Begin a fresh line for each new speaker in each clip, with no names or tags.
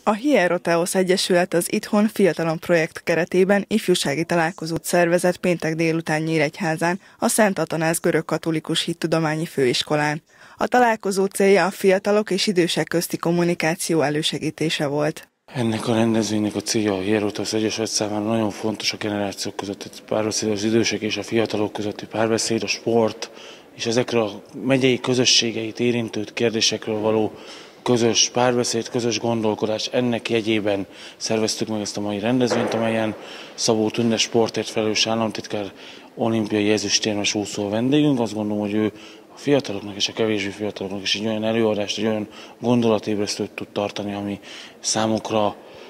A Hieroteos Egyesület az Itthon Fiatalon projekt keretében ifjúsági találkozót szervezett péntek délután Nyíregyházán, a Szent Atanáz Görögkatolikus Hittudományi Főiskolán. A találkozó célja a fiatalok és idősek közti kommunikáció elősegítése volt.
Ennek a rendezvénynek a célja a Hieroteos Egyesület számára nagyon fontos a generációk közötti párbeszéd, az idősek és a fiatalok közötti párbeszéd, a sport, és ezekről a megyei közösségeit érintő kérdésekről való közös párbeszéd, közös gondolkodás. Ennek jegyében szerveztük meg ezt a mai rendezvényt, amelyen Szabó Tünde sportért felelős államtitkár, olimpiai ezüstérmes úszó vendégünk. Azt gondolom, hogy ő a fiataloknak és a kevésbé fiataloknak is egy olyan előadást, egy olyan gondolatébresztőt tud tartani, ami számukra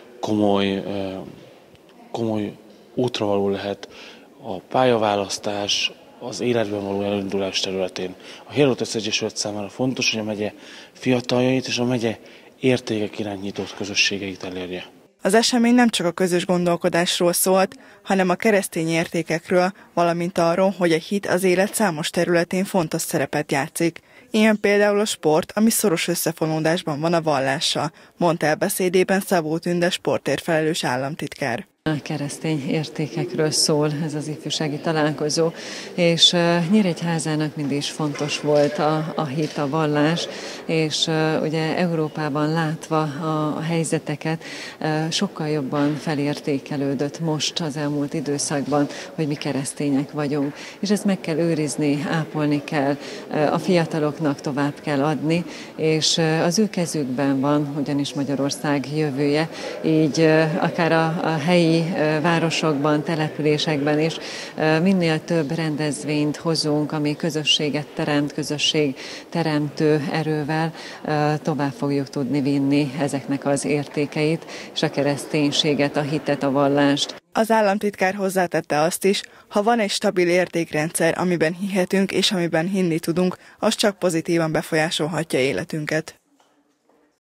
komoly útravaló lehet a pályaválasztás, az életben való elindulás területén. A Hieroteos Egyesület számára fontos, hogy a megye fiataljait és a megye értékek iránt nyitott közösségeit elérje.
Az esemény nem csak a közös gondolkodásról szólt, hanem a keresztény értékekről, valamint arról, hogy a hit az élet számos területén fontos szerepet játszik. Ilyen például a sport, ami szoros összefonódásban van a vallással, mondta el beszédében Szabó Tünde sportért felelős államtitkár.
A keresztény értékekről szól ez az ifjúsági találkozó, és Nyíregyházának mindig is fontos volt a hit, a vallás, és ugye Európában látva a helyzeteket sokkal jobban felértékelődött most az elmúlt időszakban, hogy mi keresztények vagyunk. És ezt meg kell őrizni, ápolni kell, a fiataloknak tovább kell adni, és az ő kezükben van, ugyanis Magyarország jövője, így akár a helyi városokban, településekben is minél több rendezvényt hozunk, ami közösséget teremt, közösségteremtő erővel tovább fogjuk tudni vinni ezeknek az értékeit, és a kereszténységet, a hitet, a vallást.
Az államtitkár hozzátette azt is, ha van egy stabil értékrendszer, amiben hihetünk és amiben hinni tudunk, az csak pozitívan befolyásolhatja életünket.